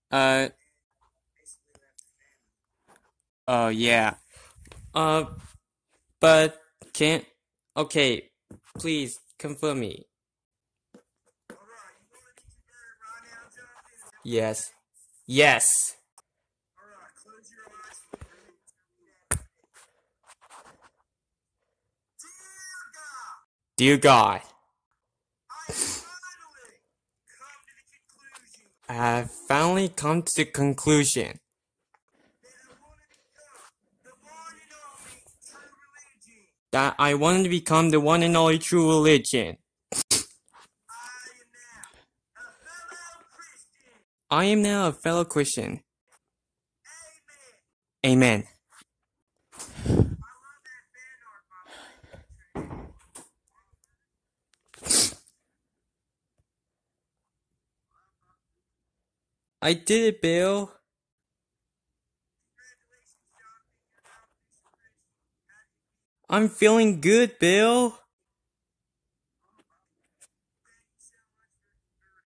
Uh, oh yeah. Uh, but can't. Okay, please confirm me. Yes. Yes. Dear God, I have finally come to the conclusion that I wanted to become the one and only true religion. I am now a fellow Christian. Amen. I did it, Bill. I'm feeling good, Bill.